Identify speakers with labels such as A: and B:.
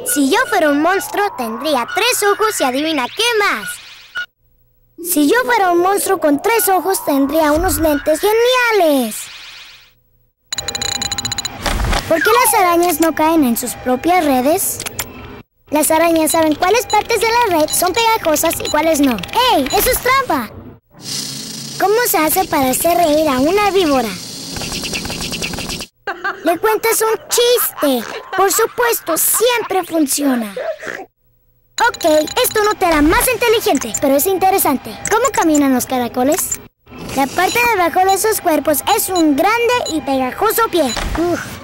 A: Si yo fuera un monstruo, tendría 3 ojos y adivina qué más. Si yo fuera un monstruo con 3 ojos, tendría unos lentes geniales. ¿Por qué las arañas no caen en sus propias redes? Las arañas saben cuáles partes de la red son pegajosas y cuáles no. ¡Ey! ¡Eso es trampa! ¿Cómo se hace para hacer reír a una víbora? Le cuentas un chiste. Por supuesto, siempre funciona. Ok, esto no te hará más inteligente, pero es interesante. ¿Cómo caminan los caracoles? La parte de abajo de sus cuerpos es un grande y pegajoso pie.